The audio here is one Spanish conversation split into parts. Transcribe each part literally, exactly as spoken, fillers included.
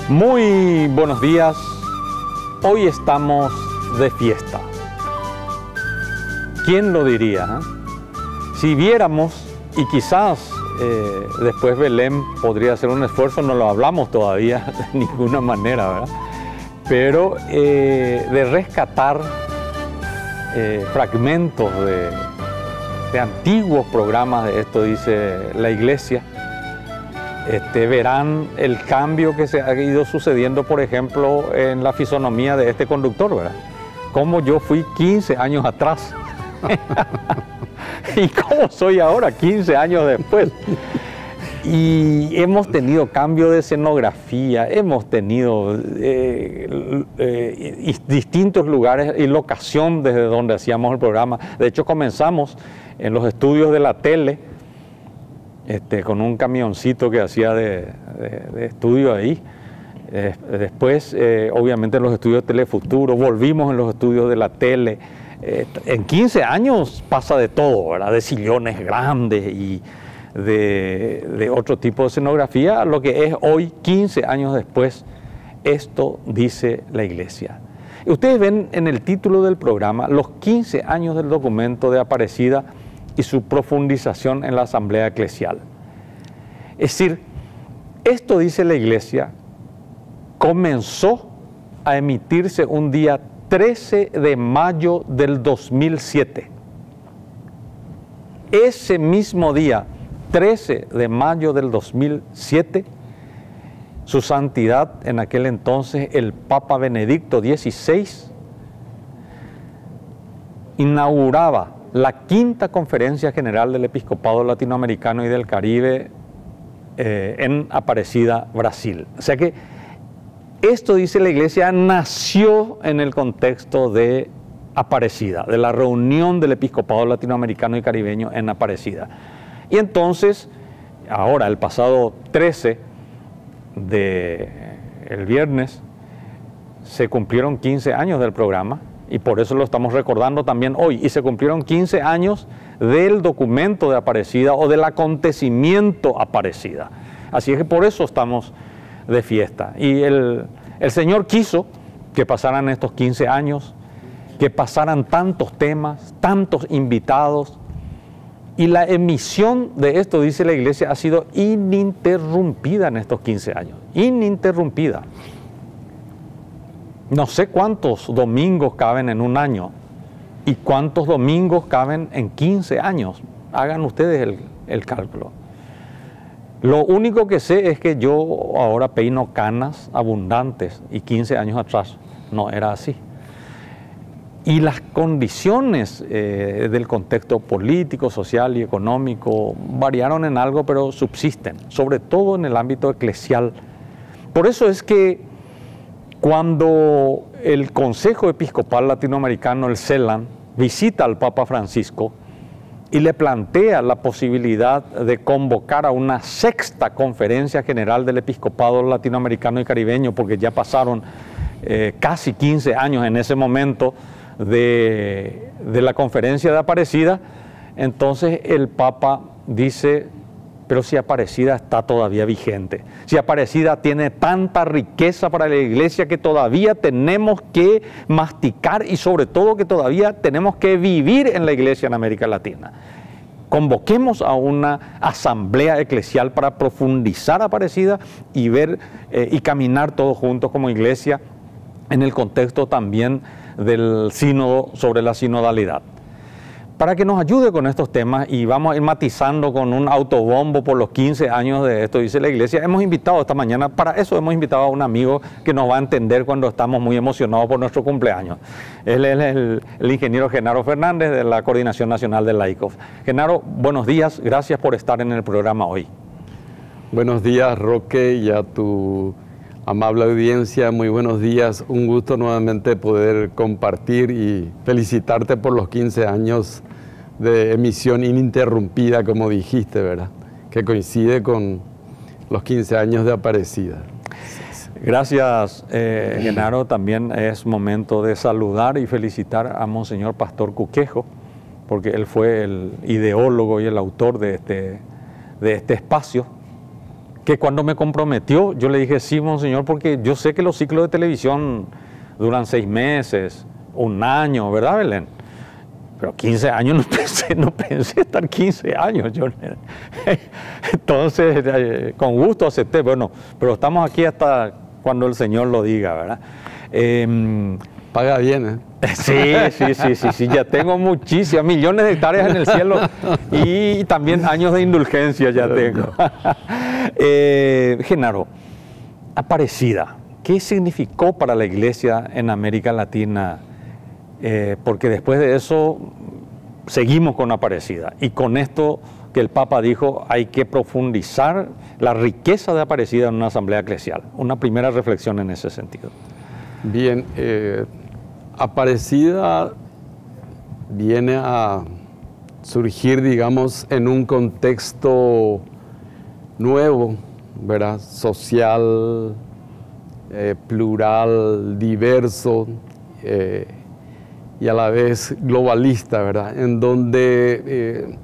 Muy buenos días, hoy estamos de fiesta. ¿Quién lo diría? Eh? Si viéramos, y quizás eh, después Belén podría hacer un esfuerzo, no lo hablamos todavía de ninguna manera, ¿verdad? Pero eh, de rescatar eh, fragmentos de, de antiguos programas de Esto Dice la Iglesia, Este, verán el cambio que se ha ido sucediendo, por ejemplo, en la fisonomía de este conductor, ¿verdad? Cómo yo fui quince años atrás y cómo soy ahora, quince años después. Y hemos tenido cambio de escenografía, hemos tenido eh, eh, distintos lugares y locación desde donde hacíamos el programa. De hecho, comenzamos en los estudios de la tele, Este, con un camioncito que hacía de, de, de estudio ahí. Eh, después, eh, obviamente, en los estudios de Telefuturo, volvimos en los estudios de la tele. Eh, en quince años pasa de todo, ¿verdad? De sillones grandes y de, de otro tipo de escenografía, a lo que es hoy, quince años después, Esto Dice la Iglesia. Y ustedes ven en el título del programa los quince años del documento de Aparecida y su profundización en la Asamblea Eclesial. Es decir, Esto Dice la Iglesia comenzó a emitirse un día trece de mayo del dos mil siete. Ese mismo día, trece de mayo del dos mil siete, Su Santidad, en aquel entonces el Papa Benedicto dieciséis, inauguraba la quinta Conferencia General del Episcopado Latinoamericano y del Caribe eh, en Aparecida, Brasil. O sea que Esto Dice la Iglesia nació en el contexto de Aparecida, de la reunión del Episcopado Latinoamericano y Caribeño en Aparecida. Y entonces, ahora, el pasado trece de el viernes, se cumplieron quince años del programa, y por eso lo estamos recordando también hoy. Y se cumplieron quince años del documento de Aparecida o del acontecimiento Aparecida. Así es que por eso estamos de fiesta. Y el, el Señor quiso que pasaran estos quince años, que pasaran tantos temas, tantos invitados. Y la emisión de Esto Dice la Iglesia ha sido ininterrumpida en estos quince años. Ininterrumpida. No sé cuántos domingos caben en un año y cuántos domingos caben en quince años. Hagan ustedes el, el cálculo. Lo único que sé es que yo ahora peino canas abundantes y quince años atrás no era así. Y las condiciones eh, del contexto político, social y económico variaron en algo, pero subsisten, sobre todo en el ámbito eclesial. Por eso es que cuando el Consejo Episcopal Latinoamericano, el CELAN, visita al Papa Francisco y le plantea la posibilidad de convocar a una sexta Conferencia General del Episcopado Latinoamericano y Caribeño, porque ya pasaron eh, casi quince años en ese momento de, de la Conferencia de Aparecida, entonces el Papa dice: pero si Aparecida está todavía vigente, si Aparecida tiene tanta riqueza para la Iglesia que todavía tenemos que masticar y sobre todo que todavía tenemos que vivir en la Iglesia en América Latina. Convoquemos a una asamblea eclesial para profundizar Aparecida y ver eh, y caminar todos juntos como Iglesia en el contexto también del sínodo sobre la sinodalidad. Para que nos ayude con estos temas, y vamos a ir matizando con un autobombo por los quince años de Esto Dice la Iglesia, hemos invitado esta mañana, para eso hemos invitado a un amigo que nos va a entender cuando estamos muy emocionados por nuestro cumpleaños. Él es el, el ingeniero Genaro Fernández de la Coordinación Nacional de Laicos. Genaro, buenos días, gracias por estar en el programa hoy. Buenos días, Roque, y a tu amable audiencia, muy buenos días. Un gusto nuevamente poder compartir y felicitarte por los quince años de emisión ininterrumpida, como dijiste, ¿verdad? Que coincide con los quince años de Aparecida. Gracias, eh, Genaro. También es momento de saludar y felicitar a Monseñor Pastor Cuquejo, porque él fue el ideólogo y el autor de este, de este espacio. que cuando me comprometió, yo le dije, sí, monseñor, porque yo sé que los ciclos de televisión duran seis meses, un año, ¿verdad, Belén? Pero quince años no pensé, no pensé estar quince años. Yo, entonces, eh, con gusto acepté, bueno, pero estamos aquí hasta cuando el Señor lo diga, ¿verdad? Eh, Paga bien, ¿eh? Sí, sí, sí, sí, sí, ya tengo muchísimas, millones de hectáreas en el cielo y también años de indulgencia ya tengo. eh, Genaro, Aparecida, ¿qué significó para la Iglesia en América Latina? Eh, porque después de eso seguimos con Aparecida y con esto que el Papa dijo, hay que profundizar la riqueza de Aparecida en una asamblea eclesial. Una primera reflexión en ese sentido. Bien, eh, Aparecida viene a surgir, digamos, en un contexto nuevo, ¿verdad? Social, eh, plural, diverso eh, y a la vez globalista, ¿verdad? En donde eh,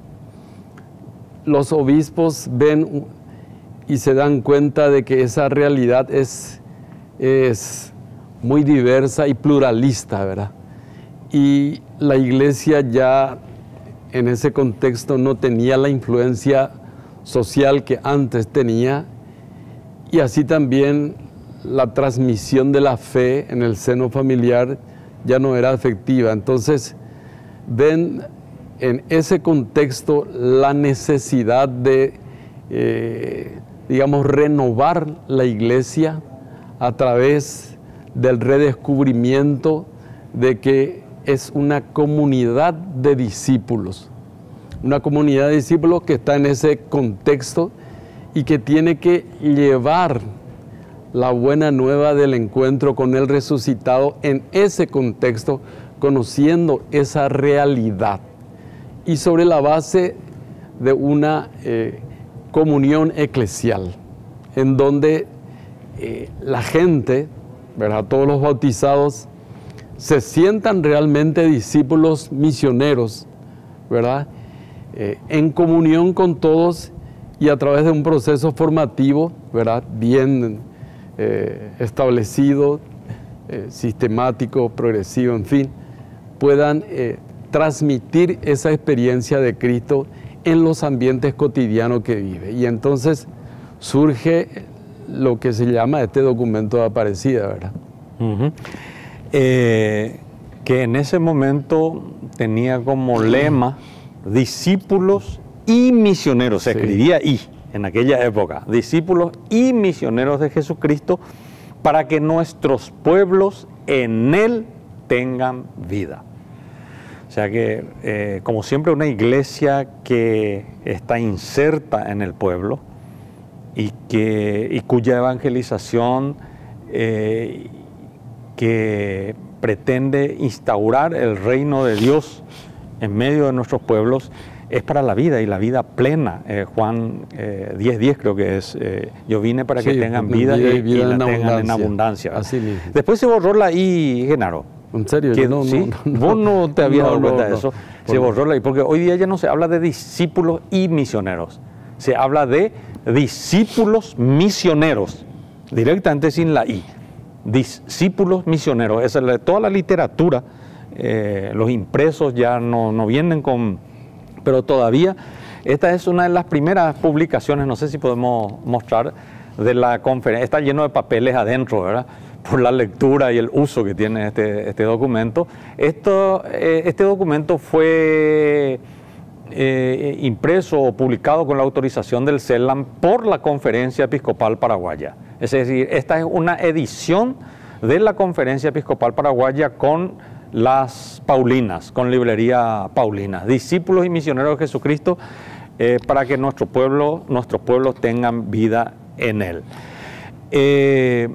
los obispos ven y se dan cuenta de que esa realidad es, es muy diversa y pluralista, ¿verdad? Y la Iglesia ya en ese contexto no tenía la influencia social que antes tenía, y así también la transmisión de la fe en el seno familiar ya no era efectiva. Entonces ven en ese contexto la necesidad de, eh, digamos, renovar la Iglesia a través del redescubrimiento de que es una comunidad de discípulos, una comunidad de discípulos que está en ese contexto y que tiene que llevar la buena nueva del encuentro con el resucitado en ese contexto, conociendo esa realidad y sobre la base de una eh, comunión eclesial, en donde eh, la gente, ¿verdad?, todos los bautizados se sientan realmente discípulos misioneros, ¿verdad?, eh, en comunión con todos y a través de un proceso formativo, ¿verdad?, bien eh, establecido, eh, sistemático, progresivo, en fin, puedan eh, transmitir esa experiencia de Cristo en los ambientes cotidianos que vive. Y entonces surge lo que se llama este documento de Aparecida, ¿verdad? Uh-huh. eh, que en ese momento tenía como lema discípulos y misioneros, se Sí. escribía y en aquella época, discípulos y misioneros de Jesucristo, para que nuestros pueblos en Él tengan vida. O sea que, eh, como siempre, una iglesia que está inserta en el pueblo, y, que, y cuya evangelización eh, que pretende instaurar el reino de Dios en medio de nuestros pueblos, es para la vida y la vida plena. Eh, Juan eh, diez diez creo que es, eh, yo vine para que Sí, tengan vida, vida y, y vida y la en tengan en abundancia. abundancia. Así mismo. Después se borró la I, Genaro. ¿En serio? Que, No, ¿sí? no, no, Vos no te habías no, dado cuenta no, de eso. no. Se borró la I, porque hoy día ya no se habla de discípulos y misioneros. Se habla de discípulos misioneros, directamente sin la I. Discípulos misioneros. Esa es la, toda la literatura, eh, los impresos ya no, no vienen con... Pero todavía, esta es una de las primeras publicaciones, no sé si podemos mostrar, de la conferencia. Está lleno de papeles adentro, ¿verdad?, por la lectura y el uso que tiene este, este documento. Esto, eh, este documento fue eh, impreso o publicado con la autorización del CELAM por la Conferencia Episcopal Paraguaya. Es decir, esta es una edición de la Conferencia Episcopal Paraguaya con las Paulinas, con librería Paulinas, discípulos y misioneros de Jesucristo, eh, para que nuestro pueblo, nuestros pueblos tengan vida en Él. Eh,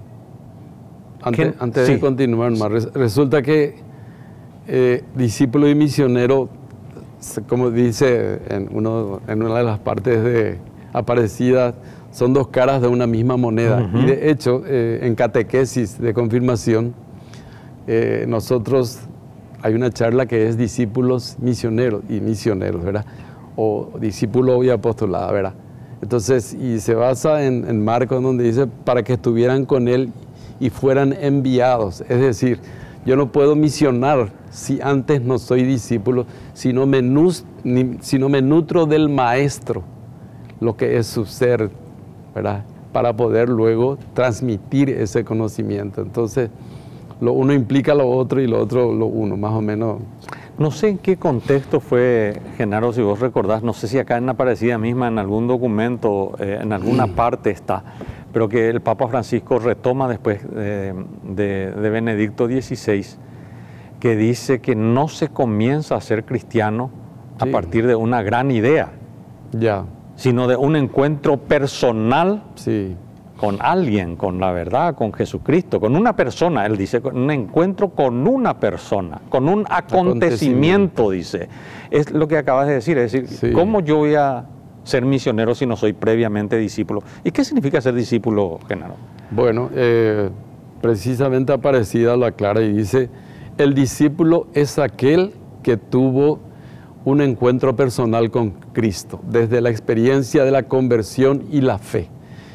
Antes, ¿Qué? antes Sí. de continuar, más, res- resulta que eh, discípulo y misionero, se- como dice en, uno, en una de las partes de Aparecida, son dos caras de una misma moneda. Ujú. Y de hecho, eh, en catequesis de confirmación, eh, nosotros hay una charla que es discípulos misioneros y misioneros, ¿verdad? O discípulo y apostolado, ¿verdad? Entonces, y se basa en, en Marcos, donde dice, para que estuvieran con él y fueran enviados. Es decir, yo no puedo misionar si antes no soy discípulo, si no me, nus, ni, si no me nutro del maestro, lo que es su ser, ¿verdad? Para poder luego transmitir ese conocimiento. Entonces, lo uno implica lo otro y lo otro lo uno, más o menos. No sé en qué contexto fue, Genaro, si vos recordás, no sé si acá en la Aparecida misma, en algún documento, eh, en alguna parte está, pero que el Papa Francisco retoma después de, de, de Benedicto dieciséis, que dice que no se comienza a ser cristiano a Sí. partir de una gran idea, Ya, sino de un encuentro personal sí, con alguien, con la verdad, con Jesucristo, con una persona. Él dice, un encuentro con una persona, con un acontecimiento, dice. Es lo que acabas de decir, es decir, Sí. ¿cómo yo voy a ser misionero si no soy previamente discípulo? ¿Y qué significa ser discípulo, Genaro? bueno, eh, precisamente Aparecida lo aclara y dice, el discípulo es aquel que tuvo un encuentro personal con Cristo, desde la experiencia de la conversión y la fe.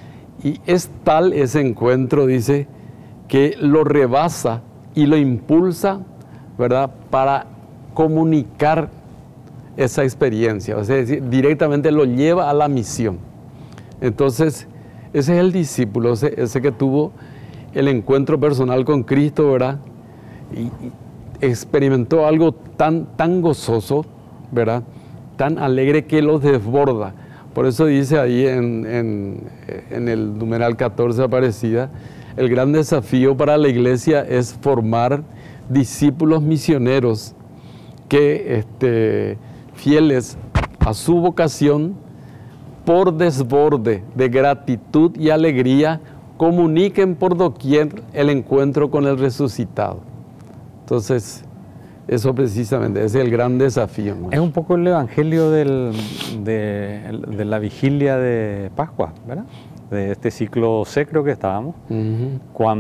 Y es tal ese encuentro, dice, que lo rebasa y lo impulsa, ¿verdad?, para comunicar esa experiencia, o sea, es decir, directamente lo lleva a la misión. Entonces, ese es el discípulo, ese, ese que tuvo el encuentro personal con Cristo, ¿verdad?, y, y experimentó algo tan, tan gozoso, ¿verdad?, tan alegre que lo desborda. Por eso dice ahí en, en, en el numeral catorce Aparecida, el gran desafío para la iglesia es formar discípulos misioneros que, este, fieles a su vocación, por desborde de gratitud y alegría, comuniquen por doquier el encuentro con el resucitado. Entonces, eso precisamente es el gran desafío, ¿no? Es un poco el evangelio del, de, de la vigilia de Pascua, ¿verdad? De este ciclo C, creo que estábamos, Uh-huh.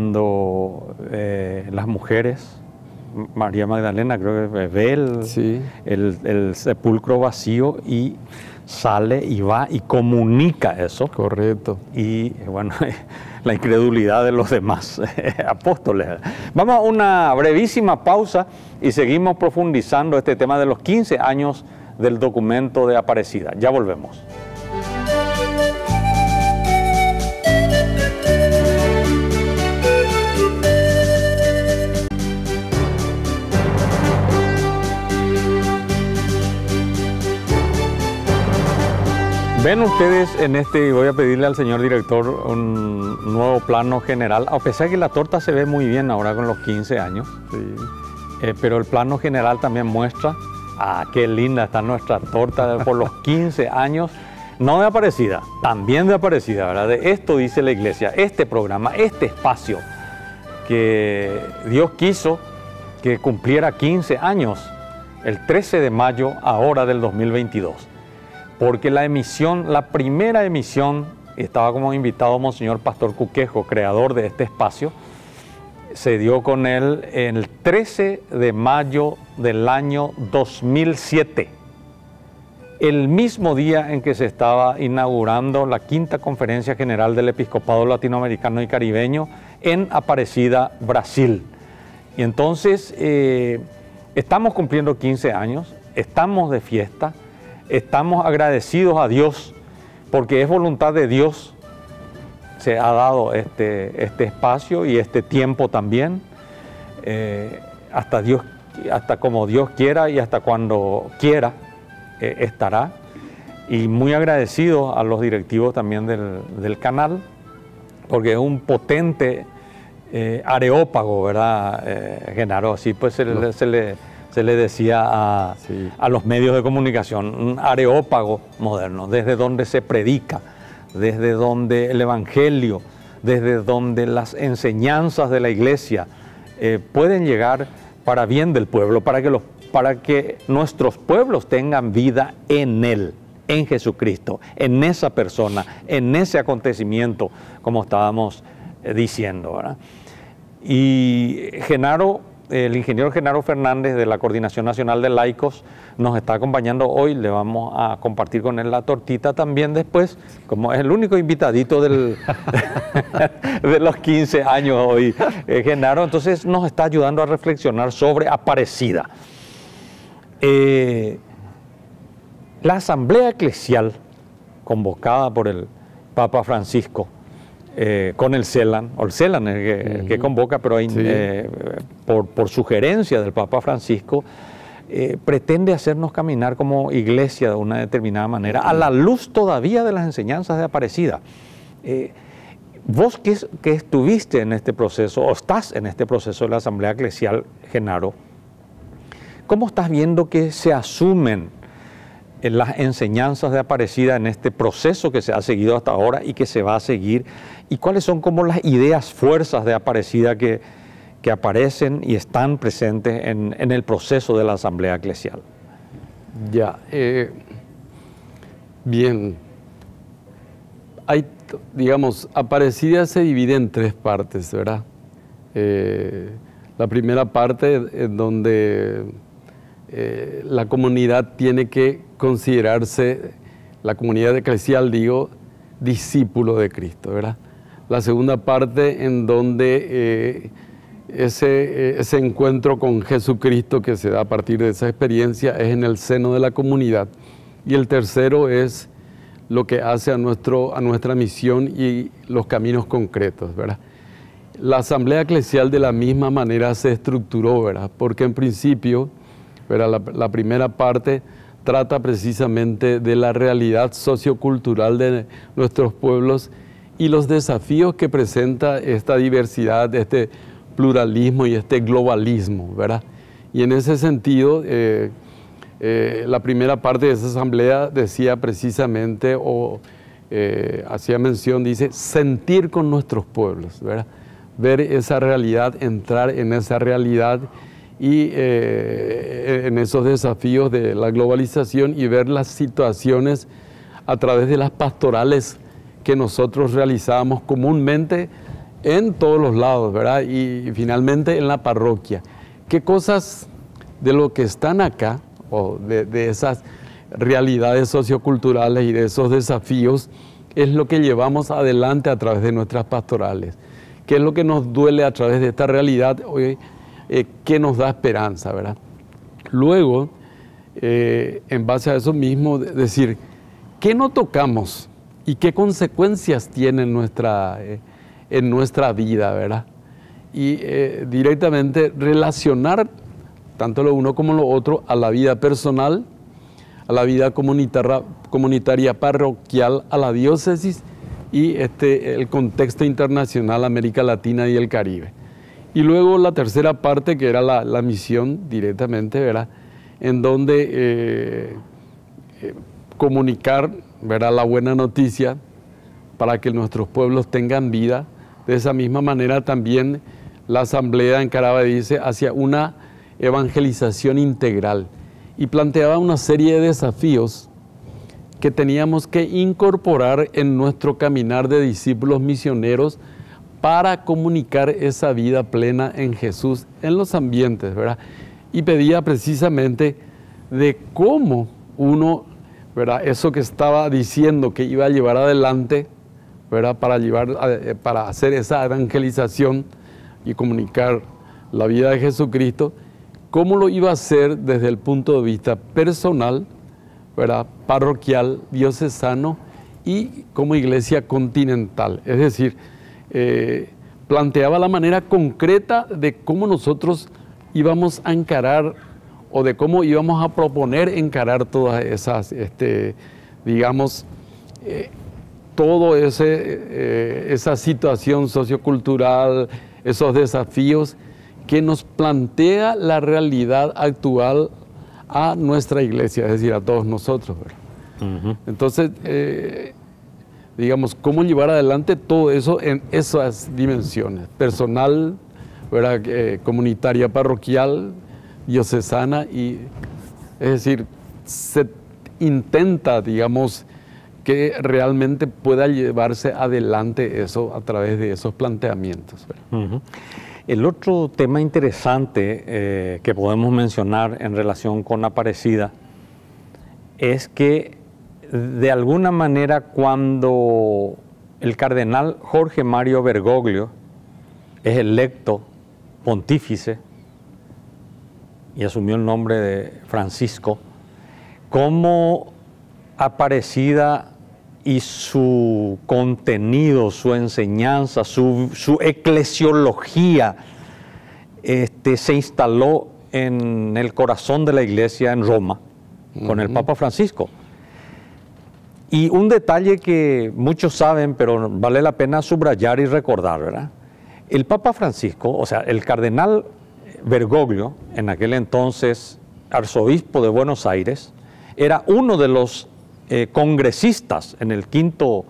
cuando eh, las mujeres, María Magdalena creo que ve el, Sí. el, el sepulcro vacío y sale y va y comunica eso. Correcto. Y bueno, la incredulidad de los demás apóstoles. Vamos a una brevísima pausa y seguimos profundizando este tema de los quince años del documento de Aparecida. Ya volvemos. Ven ustedes en este, y voy a pedirle al señor director un nuevo plano general, a pesar que la torta se ve muy bien ahora con los quince años, Sí. eh, pero el plano general también muestra, ah, qué linda está nuestra torta por los quince años, no de Aparecida, también de Aparecida, ¿verdad? De esto dice la iglesia, este programa, este espacio, que Dios quiso que cumpliera quince años, el trece de mayo ahora del dos mil veintidós. Porque la emisión, la primera emisión, estaba como invitado Monseñor Pastor Cuquejo, creador de este espacio, se dio con él el trece de mayo del año dos mil siete, el mismo día en que se estaba inaugurando la quinta Conferencia General del Episcopado Latinoamericano y Caribeño en Aparecida, Brasil. Y entonces eh, estamos cumpliendo quince años, estamos de fiesta, estamos agradecidos a Dios porque es voluntad de Dios, se ha dado este, este espacio y este tiempo también, eh, hasta, Dios, hasta como Dios quiera y hasta cuando quiera eh, estará. Y muy agradecidos a los directivos también del, del canal, porque es un potente eh, areópago, ¿verdad, eh, Genaro? Así pues se, le, se le... se le decía a, Sí. a los medios de comunicación, un areópago moderno, desde donde se predica, desde donde el Evangelio, desde donde las enseñanzas de la iglesia eh, pueden llegar para bien del pueblo, para que, los, para que nuestros pueblos tengan vida en Él, en Jesucristo, en esa persona, en ese acontecimiento, como estábamos eh, diciendo, ¿verdad? Y Genaro, el ingeniero Genaro Fernández de la Coordinación Nacional de Laicos nos está acompañando hoy. Le vamos a compartir con él la tortita también después, como es el único invitadito del, de los quince años hoy, eh, Genaro. Entonces nos está ayudando a reflexionar sobre Aparecida. Eh, la Asamblea Eclesial, convocada por el Papa Francisco, Eh, con el CELAN, o el CELAN es el que, uh-huh. que convoca, pero hay, sí. eh, por, por sugerencia del Papa Francisco, eh, pretende hacernos caminar como iglesia de una determinada manera, uh-huh. a la luz todavía de las enseñanzas de Aparecida. Eh, vos que, que estuviste en este proceso, o estás en este proceso de la Asamblea Eclesial, Genaro, ¿cómo estás viendo que se asumen en las enseñanzas de Aparecida en este proceso que se ha seguido hasta ahora y que se va a seguir? ¿Y cuáles son como las ideas, fuerzas de Aparecida que, que aparecen y están presentes en, en el proceso de la Asamblea Eclesial? Ya, eh, bien. Hay, digamos, Aparecida se divide en tres partes, ¿verdad? Eh, la primera parte en donde eh, la comunidad tiene que considerarse, la comunidad eclesial, digo, discípulo de Cristo, ¿verdad? La segunda parte en donde eh, ese, ese encuentro con Jesucristo que se da a partir de esa experiencia es en el seno de la comunidad. Y el tercero es lo que hace a, nuestro, a nuestra misión y los caminos concretos, ¿verdad? La Asamblea Eclesial de la misma manera se estructuró, ¿verdad? Porque en principio, ¿verdad? La, la primera parte trata precisamente de la realidad sociocultural de nuestros pueblos y los desafíos que presenta esta diversidad, este pluralismo y este globalismo, ¿verdad? Y en ese sentido, eh, eh, la primera parte de esa asamblea decía precisamente, o eh, hacía mención, dice, sentir con nuestros pueblos, ¿verdad? Ver esa realidad, entrar en esa realidad y eh, en esos desafíos de la globalización y ver las situaciones a través de las pastorales que nosotros realizábamos comúnmente en todos los lados, ¿verdad? Y, y finalmente en la parroquia. ¿Qué cosas de lo que están acá, o de, de esas realidades socioculturales y de esos desafíos, es lo que llevamos adelante a través de nuestras pastorales? ¿Qué es lo que nos duele a través de esta realidad hoy? Eh, ¿Qué nos da esperanza, verdad? Luego, eh, en base a eso mismo, decir, ¿qué no tocamos y qué consecuencias tiene en nuestra, eh, en nuestra vida, verdad? Y eh, directamente relacionar tanto lo uno como lo otro a la vida personal, a la vida comunitaria, comunitaria parroquial, a la diócesis y este, el contexto internacional, América Latina y el Caribe. Y luego la tercera parte, que era la, la misión directamente, ¿verdad? En donde eh, eh, comunicar, ¿verdad?, la buena noticia para que nuestros pueblos tengan vida. De esa misma manera también la Asamblea encaraba, dice, hacia una evangelización integral y planteaba una serie de desafíos que teníamos que incorporar en nuestro caminar de discípulos misioneros para comunicar esa vida plena en Jesús en los ambientes, ¿verdad? Y pedía precisamente de cómo uno, ¿verdad?, eso que estaba diciendo que iba a llevar adelante, ¿verdad?, para, llevar, para hacer esa evangelización y comunicar la vida de Jesucristo, cómo lo iba a hacer desde el punto de vista personal, ¿verdad?, parroquial, diocesano y como iglesia continental. Es decir, eh, planteaba la manera concreta de cómo nosotros íbamos a encarar o de cómo íbamos a proponer encarar todas esas, este, digamos, eh, todo ese, eh, esa situación sociocultural, esos desafíos que nos plantea la realidad actual a nuestra iglesia, es decir, a todos nosotros, ¿verdad? Uh-huh. Entonces, eh, digamos, cómo llevar adelante todo eso en esas dimensiones, personal, ¿verdad?, eh, comunitaria, parroquial, diocesana, y es decir, se intenta, digamos, que realmente pueda llevarse adelante eso a través de esos planteamientos. Uh-huh. El otro tema interesante eh, que podemos mencionar en relación con Aparecida es que de alguna manera cuando el cardenal Jorge Mario Bergoglio es electo pontífice y asumió el nombre de Francisco, como Aparecida y su contenido, su enseñanza, su, su eclesiología este, se instaló en el corazón de la Iglesia en Roma, uh-huh, con el Papa Francisco. Y un detalle que muchos saben, pero vale la pena subrayar y recordar, ¿verdad? El Papa Francisco, o sea, el cardenal Bergoglio, en aquel entonces arzobispo de Buenos Aires, era uno de los eh, congresistas en el quinto,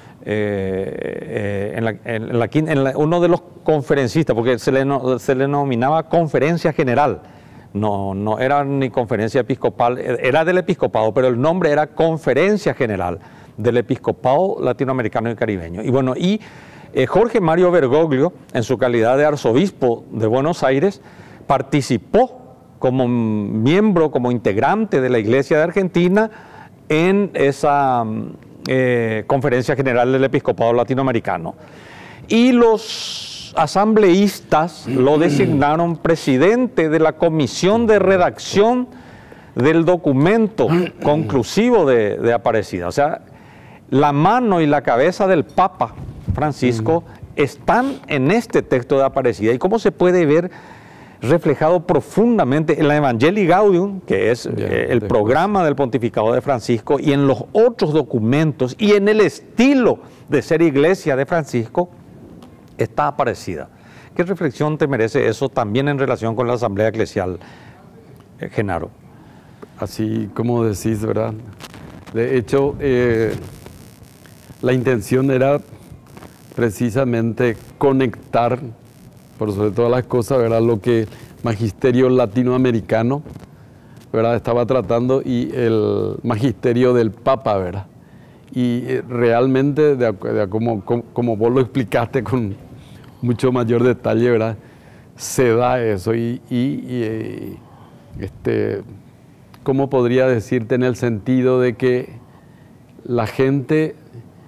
eh, eh, en la, en la, en la, uno de los conferencistas, porque se le, no, se le denominaba conferencia general, no, no era ni conferencia episcopal, era del episcopado, pero el nombre era conferencia general del episcopado latinoamericano y caribeño. Y bueno, y eh, Jorge Mario Bergoglio, en su calidad de arzobispo de Buenos Aires, participó como miembro, como integrante de la Iglesia de Argentina en esa eh, Conferencia General del Episcopado Latinoamericano. Y los asambleístas lo designaron presidente de la comisión de redacción del documento conclusivo de, de Aparecida. O sea, la mano y la cabeza del Papa Francisco están en este texto de Aparecida. ¿Y cómo se puede ver reflejado profundamente en la Evangelii Gaudium, que es yeah, eh, el después. programa del pontificado de Francisco, y en los otros documentos, y en el estilo de ser iglesia de Francisco, está Aparecida? ¿Qué reflexión te merece eso también en relación con la Asamblea Eclesial, eh, Genaro? Así como decís, ¿verdad? De hecho, eh, la intención era precisamente conectar, por sobre todas las cosas, ¿verdad?, lo que el magisterio latinoamericano, ¿verdad?, estaba tratando, y el magisterio del Papa, ¿verdad? Y realmente, de, de, como, como, como vos lo explicaste con mucho mayor detalle, ¿verdad?, se da eso. Y, y, y este, ¿cómo podría decirte? En el sentido de que la gente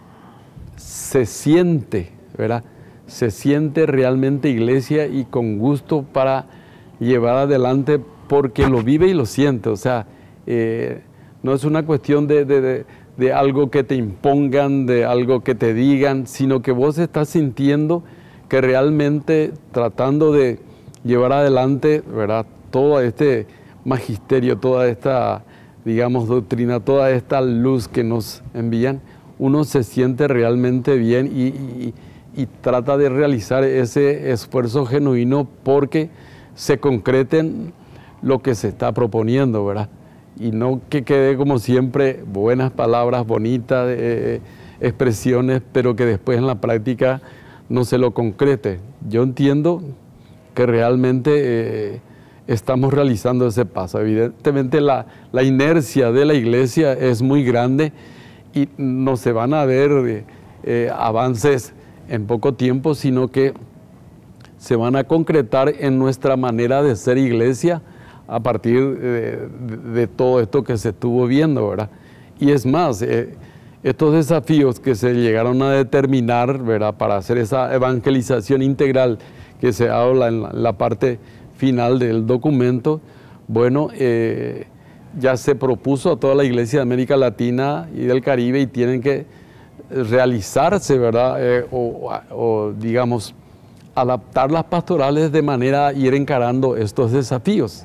se siente, ¿verdad?, se siente realmente iglesia y con gusto para llevar adelante porque lo vive y lo siente. O sea, eh, no es una cuestión de, de, de, de algo que te impongan, de algo que te digan, sino que vos estás sintiendo que realmente tratando de llevar adelante, ¿verdad?, todo este magisterio, toda esta, digamos, doctrina, toda esta luz que nos envían, uno se siente realmente bien y, y y trata de realizar ese esfuerzo genuino porque se concreten lo que se está proponiendo, ¿verdad? Y no que quede como siempre buenas palabras, bonitas eh, expresiones, pero que después en la práctica no se lo concrete. Yo entiendo que realmente eh, estamos realizando ese paso. Evidentemente la, la inercia de la iglesia es muy grande y no se van a ver eh, avances en poco tiempo, sino que se van a concretar en nuestra manera de ser iglesia a partir de, de, de todo esto que se estuvo viendo, ¿verdad? Y es más, eh, estos desafíos que se llegaron a determinar, ¿verdad?, para hacer esa evangelización integral que se habla en la, en la parte final del documento, bueno, eh, ya se propuso a toda la iglesia de América Latina y del Caribe y tienen que realizarse, ¿verdad? Eh, o, o, digamos, adaptar las pastorales de manera a ir encarando estos desafíos.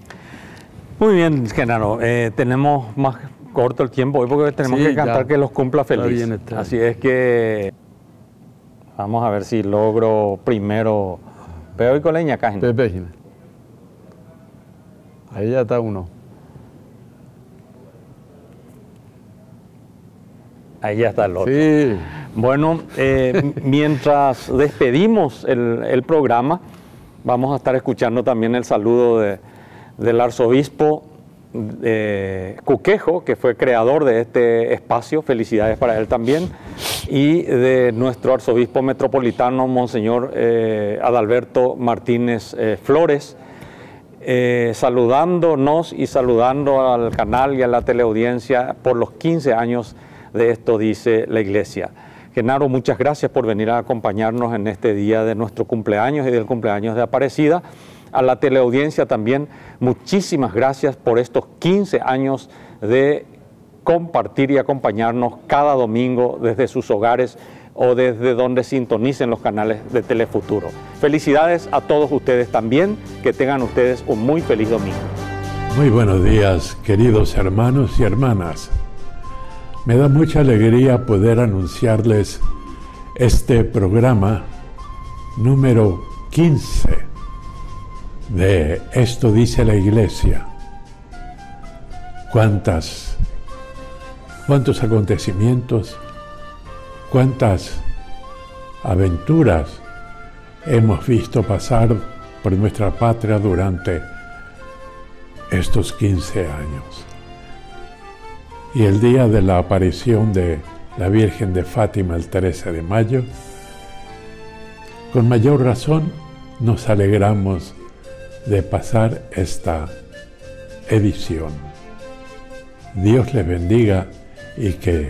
Muy bien, Genaro. Eh, tenemos más corto el tiempo hoy porque tenemos sí, que cantar ya. Que los cumpla feliz. Bien, está. Así es que vamos a ver si logro primero. Veo y coleña acá. Pepe. Ahí ya está uno. Ahí ya está el otro. Sí. Bueno, eh, mientras despedimos el, el programa, vamos a estar escuchando también el saludo de, del arzobispo eh, Cuquejo, que fue creador de este espacio, felicidades para él también, y de nuestro arzobispo metropolitano, Monseñor eh, Adalberto Martínez eh, Flores, eh, saludándonos y saludando al canal y a la teleaudiencia por los quince años de Esto Dice la Iglesia. Genaro, muchas gracias por venir a acompañarnos en este día de nuestro cumpleaños y del cumpleaños de Aparecida. A la teleaudiencia también, muchísimas gracias por estos quince años de compartir y acompañarnos cada domingo desde sus hogares o desde donde sintonicen los canales de Telefuturo. Felicidades a todos ustedes también, que tengan ustedes un muy feliz domingo. Muy buenos días, queridos hermanos y hermanas. Me da mucha alegría poder anunciarles este programa número quince de Esto Dice la Iglesia. Cuántas, cuántos acontecimientos, cuántas aventuras hemos visto pasar por nuestra patria durante estos quince años. Y el día de la aparición de la Virgen de Fátima, el trece de mayo, con mayor razón nos alegramos de pasar esta edición. Dios les bendiga y que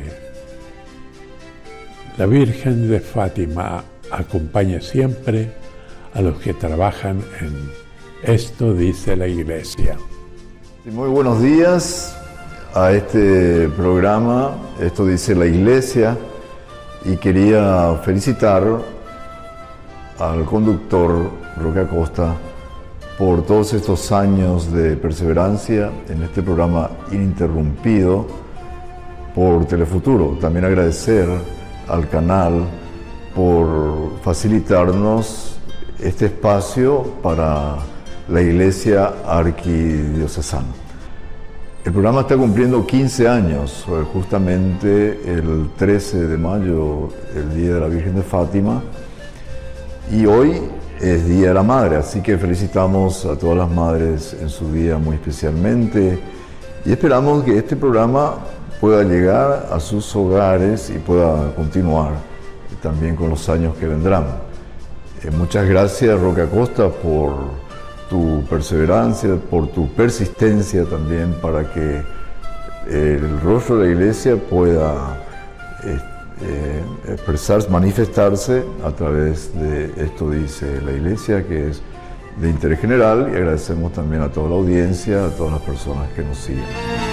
la Virgen de Fátima acompañe siempre a los que trabajan en Esto Dice la Iglesia. Muy buenos días a este programa, Esto Dice la Iglesia, y quería felicitar al conductor Roque Acosta por todos estos años de perseverancia en este programa ininterrumpido por Telefuturo. También agradecer al canal por facilitarnos este espacio para la Iglesia Arquidiocesana. El programa está cumpliendo quince años, justamente el trece de mayo, el Día de la Virgen de Fátima, y hoy es Día de la Madre, así que felicitamos a todas las madres en su día muy especialmente y esperamos que este programa pueda llegar a sus hogares y pueda continuar también con los años que vendrán. Eh, muchas gracias, Roque Acosta, por tu perseverancia, por tu persistencia también para que el rostro de la Iglesia pueda eh, Eh, expresarse, manifestarse a través de Esto Dice la Iglesia, que es de interés general, y agradecemos también a toda la audiencia, a todas las personas que nos siguen.